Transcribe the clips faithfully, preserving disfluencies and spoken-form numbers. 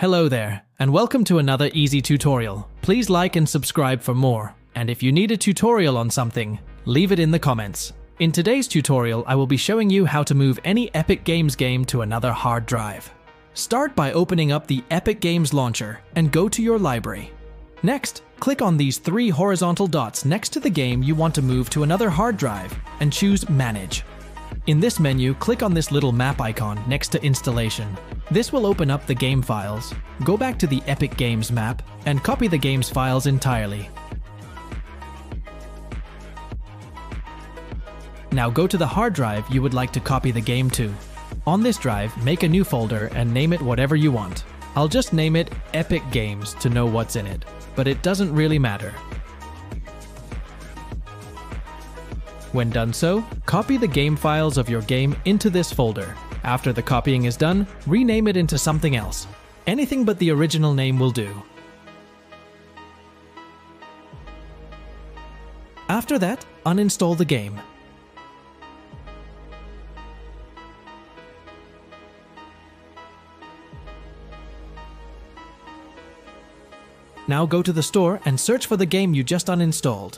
Hello there, and welcome to another easy tutorial. Please like and subscribe for more. And if you need a tutorial on something, leave it in the comments. In today's tutorial, I will be showing you how to move any Epic Games game to another hard drive. Start by opening up the Epic Games launcher and go to your library. Next, click on these three horizontal dots next to the game you want to move to another hard drive and choose Manage. In this menu, click on this little map icon next to Installation. This will open up the game files. Go back to the Epic Games map and copy the game's files entirely. Now go to the hard drive you would like to copy the game to. On this drive, make a new folder and name it whatever you want. I'll just name it Epic Games to know what's in it, but it doesn't really matter. When done so, copy the game files of your game into this folder. After the copying is done, rename it into something else. Anything but the original name will do. After that, uninstall the game. Now go to the store and search for the game you just uninstalled.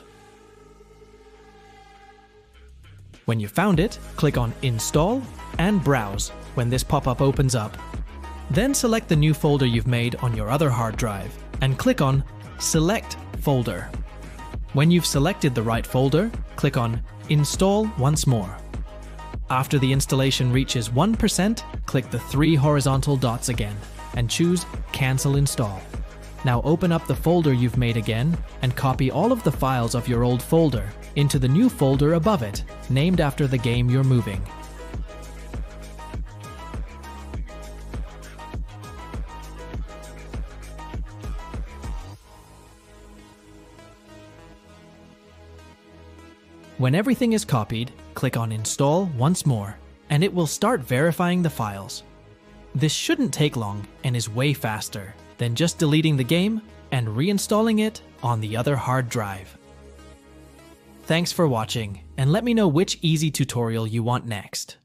When you found it, click on Install and Browse when this pop-up opens up. Then select the new folder you've made on your other hard drive and click on Select Folder. When you've selected the right folder, click on Install once more. After the installation reaches one percent, click the three horizontal dots again and choose Cancel Install. Now open up the folder you've made again and copy all of the files of your old folder into the new folder above it, named after the game you're moving. When everything is copied, click on Install once more, and it will start verifying the files. This shouldn't take long and is way faster than just deleting the game and reinstalling it on the other hard drive. Thanks for watching, and let me know which easy tutorial you want next.